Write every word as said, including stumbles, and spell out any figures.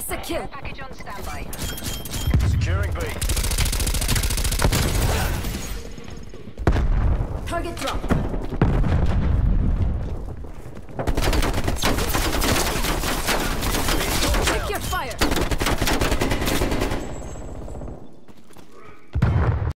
That's a kill. Package on standby. Securing B. Target dropped.